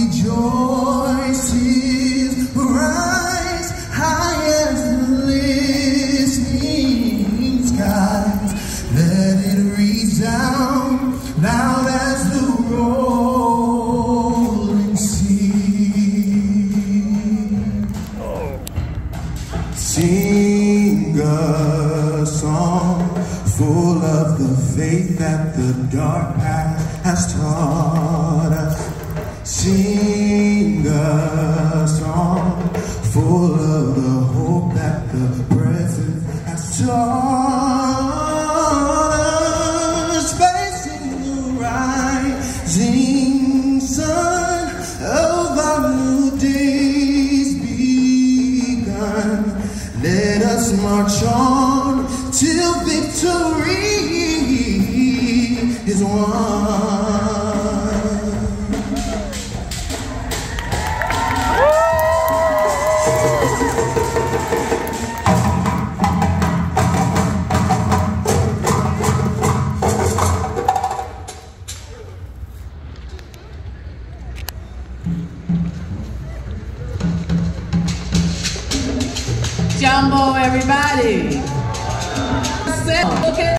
rejoices rise high as the listening skies. Let it resound loud as the rolling sea. Sing a song full of the faith that the dark past has taught us. Sing a song full of the hope that the present has taught us. Facing the rising sun of our new days begun. Let us march on till victory is won. Jumbo, everybody. Okay.